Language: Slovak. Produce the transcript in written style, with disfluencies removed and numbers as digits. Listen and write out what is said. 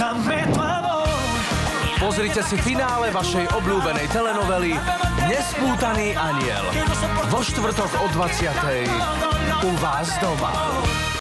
Pozrite si finále vašej obľúbenej telenovely Nespútaný aniel. Vo štvrtok o 20:00 u vás doma.